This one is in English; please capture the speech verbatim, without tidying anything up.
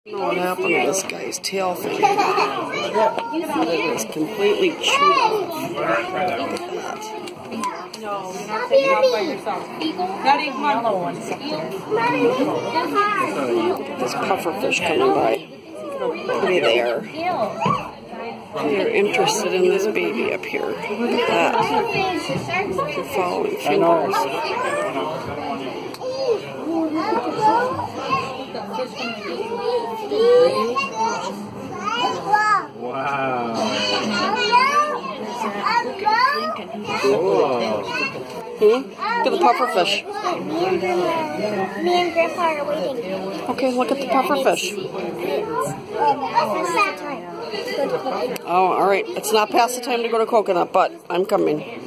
I don't know what happened to this guy's tail thing. It was completely chewed off. Look at that. No, you're not taking off by yourself. Not even yellow one. This pufferfish coming by. Pretty there. They're interested in this baby up here. Look at that. They're following fingers. Wow. Hmm? Look at the pufferfish. Me and Grandpa are waiting. Okay, look at the pufferfish. It's that time. Oh, all right. It's not past the time to go to Coconut, but I'm coming.